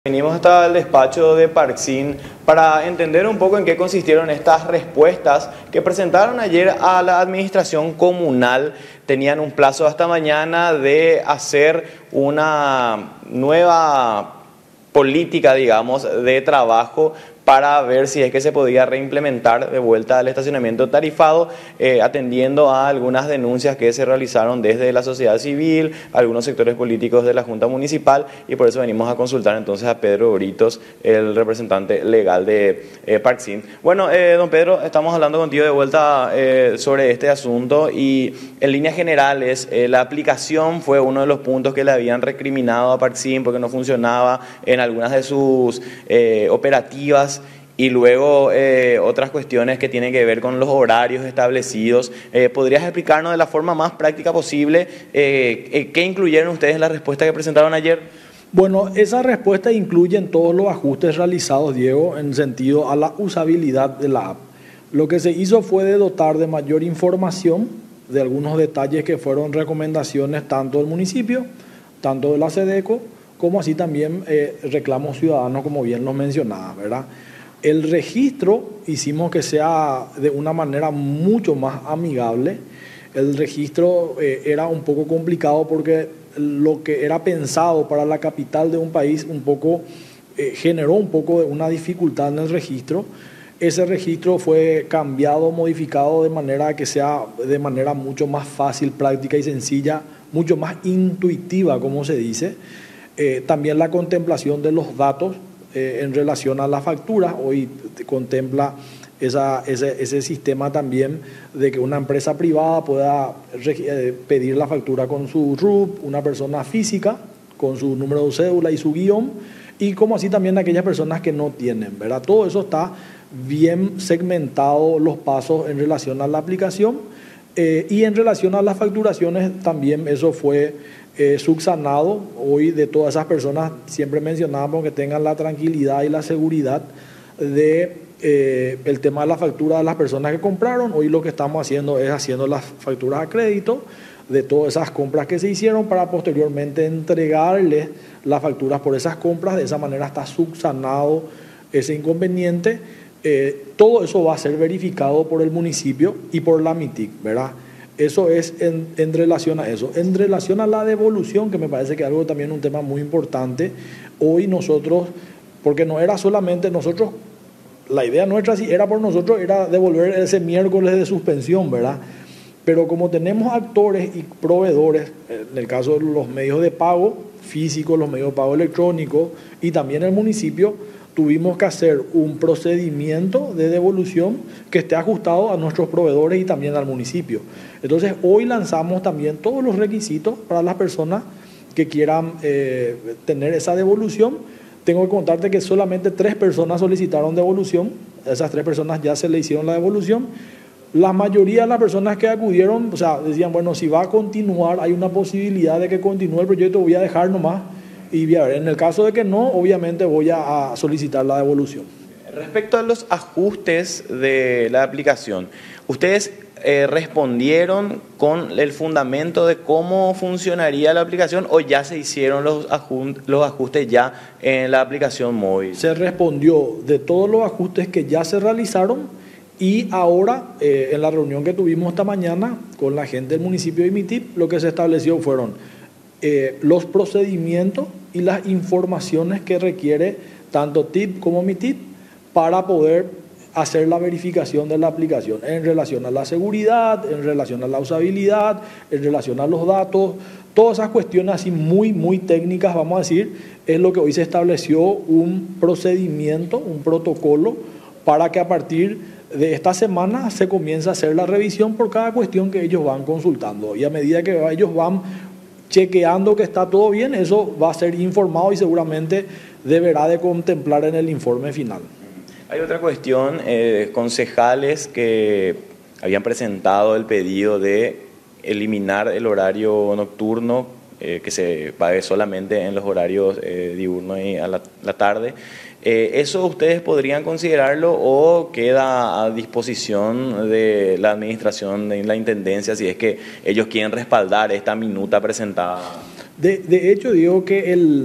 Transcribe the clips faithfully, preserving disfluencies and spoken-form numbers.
Venimos hasta el despacho de Parksin para entender un poco en qué consistieron estas respuestas que presentaron ayer a la administración comunal. Tenían un plazo hasta mañana de hacer una nueva política, digamos, de trabajo para ver si es que se podía reimplementar de vuelta al estacionamiento tarifado, eh, atendiendo a algunas denuncias que se realizaron desde la sociedad civil, algunos sectores políticos de la Junta Municipal, y por eso venimos a consultar entonces a Pedro Britos, el representante legal de eh, Parksin. Bueno, eh, don Pedro, estamos hablando contigo de vuelta eh, sobre este asunto y en líneas generales eh, la aplicación fue uno de los puntos que le habían recriminado a Parksin porque no funcionaba en algunas de sus eh, operativas. Y luego eh, otras cuestiones que tienen que ver con los horarios establecidos. Eh, ¿Podrías explicarnos de la forma más práctica posible eh, eh, qué incluyeron ustedes en la respuesta que presentaron ayer? Bueno, esa respuesta incluye todos los ajustes realizados, Diego, en sentido a la usabilidad de la app. Lo que se hizo fue de dotar de mayor información de algunos detalles que fueron recomendaciones tanto del municipio, tanto de la SEDECO, como así también eh, reclamos ciudadanos, como bien lo mencionaba, ¿verdad? El registro hicimos que sea de una manera mucho más amigable. El registro eh, era un poco complicado porque lo que era pensado para la capital de un país un poco eh, generó un poco de una dificultad en el registro. Ese registro fue cambiado, modificado de manera que sea de manera mucho más fácil, práctica y sencilla, mucho más intuitiva, como se dice. Eh, también la contemplación de los datos Eh, en relación a la factura. Hoy contempla esa, ese, ese sistema también de que una empresa privada pueda eh, pedir la factura con su R U P, una persona física con su número de cédula y su guión, y como así también aquellas personas que no tienen, ¿verdad? Todo eso está bien segmentado, los pasos en relación a la aplicación eh, y en relación a las facturaciones también eso fue Eh, subsanado. Hoy de todas esas personas siempre mencionamos que tengan la tranquilidad y la seguridad de eh, el tema de la factura de las personas que compraron. Hoy lo que estamos haciendo es haciendo las facturas a crédito de todas esas compras que se hicieron para posteriormente entregarles las facturas por esas compras. De esa manera está subsanado ese inconveniente. Eh, todo eso va a ser verificado por el municipio y por la MITIC, ¿verdad? Eso es en, en relación a eso. En relación a la devolución, que me parece que es algo también un tema muy importante, hoy nosotros, porque no era solamente nosotros, la idea nuestra sí era por nosotros, era devolver ese miércoles de suspensión, ¿verdad? Pero como tenemos actores y proveedores, en el caso de los medios de pago físicos, los medios de pago electrónicos y también el municipio, tuvimos que hacer un procedimiento de devolución que esté ajustado a nuestros proveedores y también al municipio. Entonces, hoy lanzamos también todos los requisitos para las personas que quieran eh, tener esa devolución. Tengo que contarte que solamente tres personas solicitaron devolución. A esas tres personas ya se le hicieron la devolución. La mayoría de las personas que acudieron, o sea, decían, bueno, si va a continuar, hay una posibilidad de que continúe el proyecto, voy a dejar nomás. Y a ver, en el caso de que no, obviamente voy a solicitar la devolución. Respecto a los ajustes de la aplicación, ¿ustedes eh, respondieron con el fundamento de cómo funcionaría la aplicación o ya se hicieron los, los ajustes ya en la aplicación móvil? Se respondió de todos los ajustes que ya se realizaron y ahora eh, en la reunión que tuvimos esta mañana con la gente del municipio de MITIP, lo que se estableció fueron eh, los procedimientos y las informaciones que requiere tanto T I P como MITIP para poder hacer la verificación de la aplicación en relación a la seguridad, en relación a la usabilidad, en relación a los datos, todas esas cuestiones así muy, muy técnicas, vamos a decir, es lo que hoy se estableció un procedimiento, un protocolo para que a partir de esta semana se comience a hacer la revisión por cada cuestión que ellos van consultando y a medida que ellos van chequeando que está todo bien, eso va a ser informado y seguramente deberá de contemplar en el informe final. Hay otra cuestión, eh, concejales que habían presentado el pedido de eliminar el horario nocturno, eh, que se pague solamente en los horarios eh, diurnos y a la, la tarde. Eh, ¿Eso ustedes podrían considerarlo o queda a disposición de la administración, de la intendencia, si es que ellos quieren respaldar esta minuta presentada? De, de hecho, digo que el,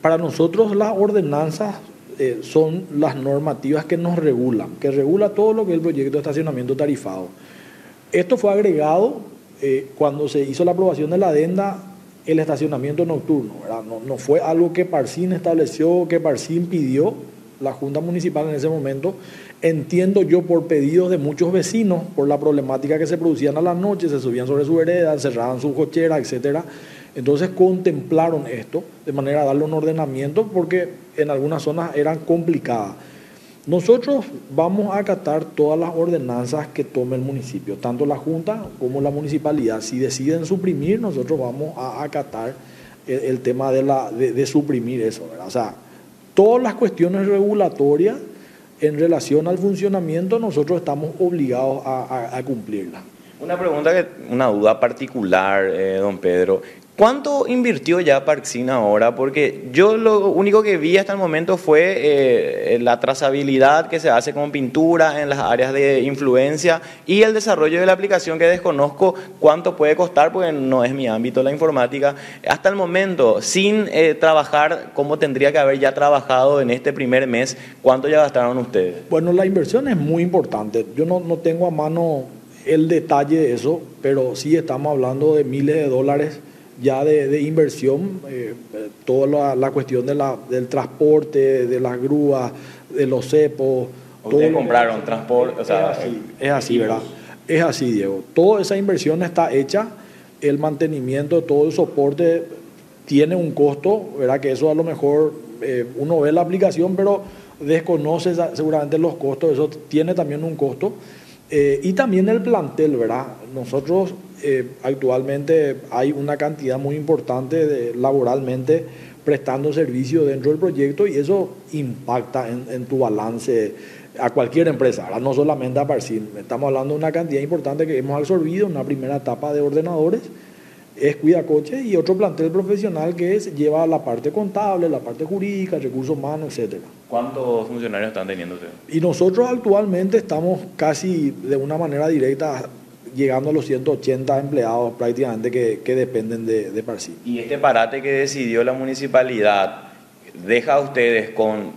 para nosotros las ordenanzas eh, son las normativas que nos regulan, que regula todo lo que es el proyecto de estacionamiento tarifado. Esto fue agregado eh, cuando se hizo la aprobación de la adenda, el estacionamiento nocturno, ¿verdad? No, no fue algo que Parsin estableció, que Parsin pidió, la Junta Municipal en ese momento, entiendo yo por pedidos de muchos vecinos, por la problemática que se producían a la noche, se subían sobre su vereda, cerraban sus cocheras, etcétera. Entonces contemplaron esto de manera a darle un ordenamiento porque en algunas zonas eran complicadas. Nosotros vamos a acatar todas las ordenanzas que tome el municipio, tanto la Junta como la municipalidad. Si deciden suprimir, nosotros vamos a acatar el, el tema de, la, de, de suprimir eso, ¿verdad? O sea, todas las cuestiones regulatorias en relación al funcionamiento, nosotros estamos obligados a, a, a cumplirlas. Una pregunta, que, una duda particular, eh, don Pedro. ¿Cuánto invirtió ya Parksin ahora? Porque yo lo único que vi hasta el momento fue eh, la trazabilidad que se hace con pintura en las áreas de influencia y el desarrollo de la aplicación, que desconozco cuánto puede costar porque no es mi ámbito la informática. Hasta el momento, sin eh, trabajar como tendría que haber ya trabajado en este primer mes, ¿cuánto ya gastaron ustedes? Bueno, la inversión es muy importante. Yo no, no tengo a mano el detalle de eso, pero sí estamos hablando de miles de dólares ya de, de inversión, eh, toda la, la cuestión de la, del transporte, de las grúas, de los cepos. Ustedes compraron transporte, o sea, es así, es así, ¿verdad? Es así, Diego. Toda esa inversión está hecha, el mantenimiento, todo el soporte tiene un costo, ¿verdad? Que eso a lo mejor eh, uno ve la aplicación, pero desconoce seguramente los costos, eso tiene también un costo. Eh, y también el plantel, ¿verdad? Nosotros eh, actualmente hay una cantidad muy importante de, laboralmente prestando servicio dentro del proyecto y eso impacta en, en tu balance a cualquier empresa, ¿verdad? No solamente a Parsin. Estamos hablando de una cantidad importante que hemos absorbido en una primera etapa de ordenadores, es Cuidacoche, y otro plantel profesional que es, lleva la parte contable, la parte jurídica, recursos humanos, etcétera. ¿Cuántos funcionarios están teniendo ustedes? Y nosotros actualmente estamos casi de una manera directa llegando a los ciento ochenta empleados prácticamente que, que dependen de, de Parsin. ¿Y este parate que decidió la municipalidad deja a ustedes con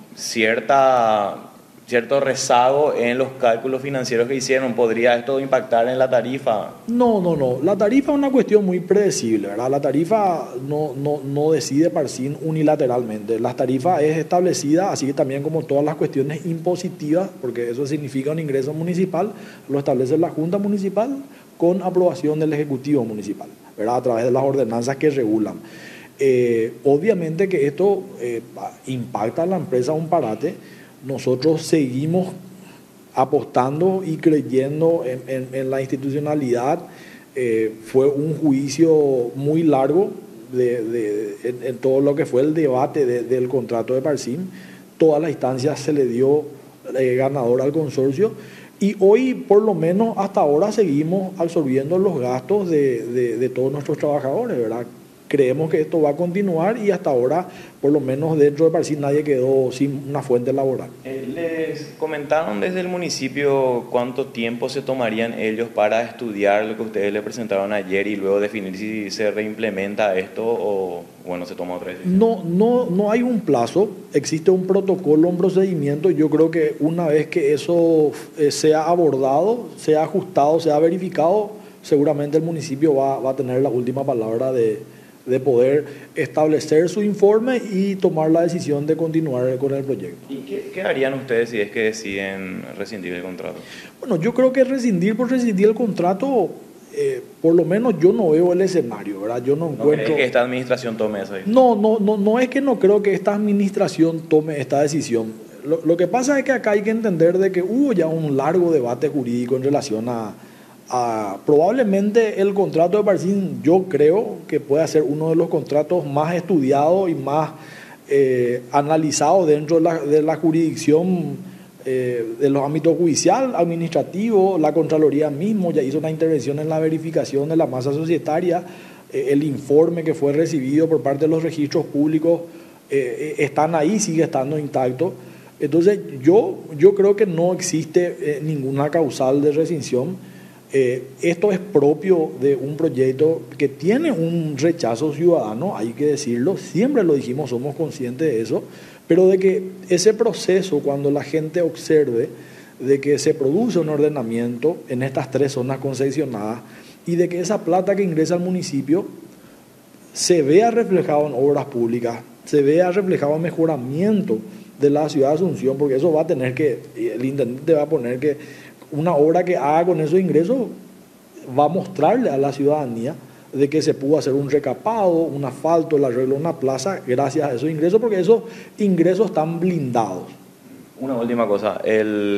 cierta, cierto rezago en los cálculos financieros que hicieron? ¿Podría esto impactar en la tarifa? No, no, no. La tarifa es una cuestión muy predecible, ¿verdad? La tarifa no, no, no decide Parsin unilateralmente. La tarifa es establecida, así que también como todas las cuestiones impositivas, porque eso significa un ingreso municipal, lo establece la Junta Municipal con aprobación del Ejecutivo Municipal, ¿verdad? A través de las ordenanzas que regulan. Eh, obviamente que esto eh, impacta a la empresa un parate. Nosotros seguimos apostando y creyendo en, en, en la institucionalidad. Eh, fue un juicio muy largo de, de, en, en todo lo que fue el debate de, del contrato de Parsin. Todas las instancias se le dio eh, ganador al consorcio y hoy, por lo menos hasta ahora, seguimos absorbiendo los gastos de, de, de todos nuestros trabajadores, ¿verdad? Creemos que esto va a continuar y hasta ahora, por lo menos dentro de Parsin, nadie quedó sin una fuente laboral. ¿Les comentaron desde el municipio cuánto tiempo se tomarían ellos para estudiar lo que ustedes le presentaron ayer y luego definir si se reimplementa esto o, bueno, se toma otra decisión? No, no, no hay un plazo, existe un protocolo, un procedimiento. Yo creo que una vez que eso eh, sea abordado, sea ajustado, sea verificado, seguramente el municipio va, va a tener la última palabra de... de poder establecer su informe y tomar la decisión de continuar con el proyecto. ¿Y qué, qué harían ustedes si es que deciden rescindir el contrato? Bueno, yo creo que rescindir por rescindir el contrato, eh, por lo menos yo no veo el escenario, ¿verdad? Yo no encuentro... ¿No crees que esta administración tome esa decisión? No, no, no, no es que no creo que esta administración tome esta decisión. Lo, lo que pasa es que acá hay que entender de que hubo ya un largo debate jurídico en relación a... Uh, probablemente el contrato de Parsin, yo creo que puede ser uno de los contratos más estudiados y más eh, analizados dentro de la, de la jurisdicción eh, de los ámbitos judicial, administrativo. La Contraloría mismo ya hizo una intervención en la verificación de la masa societaria. Eh, el informe que fue recibido por parte de los registros públicos eh, están ahí, sigue estando intacto. Entonces yo, yo creo que no existe eh, ninguna causal de rescisión. Eh, esto es propio de un proyecto que tiene un rechazo ciudadano, hay que decirlo, siempre lo dijimos, somos conscientes de eso, pero de que ese proceso, cuando la gente observe de que se produce un ordenamiento en estas tres zonas concesionadas y de que esa plata que ingresa al municipio se vea reflejado en obras públicas, se vea reflejado en mejoramiento de la ciudad de Asunción, porque eso va a tener que, el intendente va a poner que una obra que haga con esos ingresos va a mostrarle a la ciudadanía de que se pudo hacer un recapado, un asfalto, el arreglo de una plaza gracias a esos ingresos, porque esos ingresos están blindados. Una última cosa, el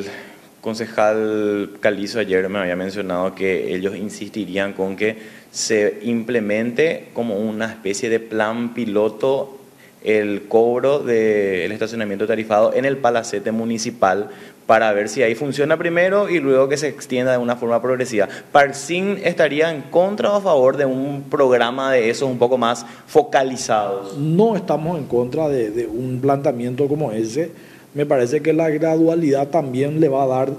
concejal Calizo ayer me había mencionado que ellos insistirían con que se implemente como una especie de plan piloto el cobro del estacionamiento tarifado en el palacete municipal para ver si ahí funciona primero y luego que se extienda de una forma progresiva. ¿Parcín estaría en contra o a favor de un programa de esos un poco más focalizados? No estamos en contra de, de un planteamiento como ese. Me parece que la gradualidad también le va a dar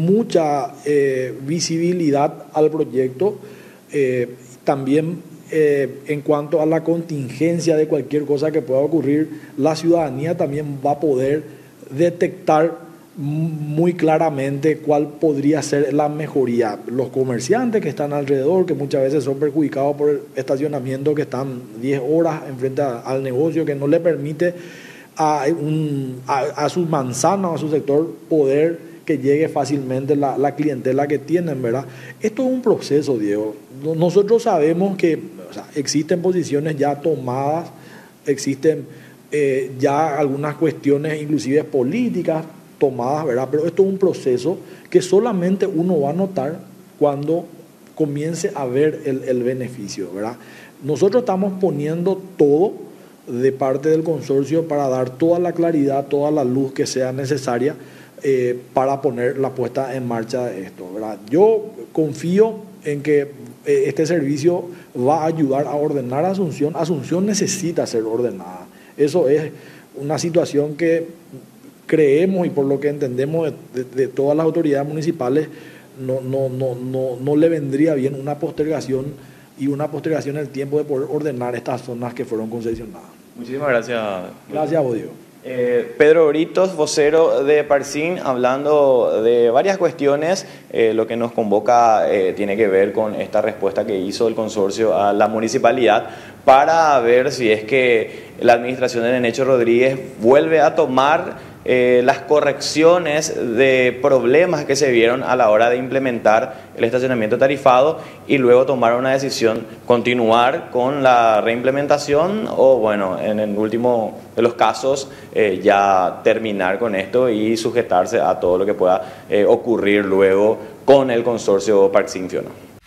mucha eh, visibilidad al proyecto. Eh, también eh, en cuanto a la contingencia de cualquier cosa que pueda ocurrir, la ciudadanía también va a poder detectar muy claramente cuál podría ser la mejoría. Los comerciantes que están alrededor, que muchas veces son perjudicados por el estacionamiento, que están diez horas enfrente a, al negocio, que no le permite a, un, a, a sus manzanas o a su sector poder que llegue fácilmente la, la clientela que tienen, ¿verdad? Esto es un proceso, Diego. Nosotros sabemos que, o sea, existen posiciones ya tomadas, existen eh, ya algunas cuestiones inclusive políticas tomadas, ¿verdad? Pero esto es un proceso que solamente uno va a notar cuando comience a ver el, el beneficio, ¿verdad? Nosotros estamos poniendo todo de parte del consorcio para dar toda la claridad, toda la luz que sea necesaria eh, para poner la puesta en marcha de esto, ¿verdad? Yo confío en que eh, este servicio va a ayudar a ordenar a Asunción. Asunción necesita ser ordenada. Eso es una situación que creemos y por lo que entendemos de, de, de todas las autoridades municipales, no, no, no, no, no le vendría bien una postergación y una postergación en el tiempo de poder ordenar estas zonas que fueron concesionadas. Muchísimas gracias. Gracias a vos, Diego. Eh, Pedro Britos, vocero de Parcín, hablando de varias cuestiones. Eh, lo que nos convoca eh, tiene que ver con esta respuesta que hizo el consorcio a la municipalidad para ver si es que la administración de Nenecho Rodríguez vuelve a tomar eh, las correcciones de problemas que se vieron a la hora de implementar el estacionamiento tarifado y luego tomar una decisión, continuar con la reimplementación o, bueno, en el último de los casos, eh, ya terminar con esto y sujetarse a todo lo que pueda eh, ocurrir luego con el consorcio Parcín Fiona.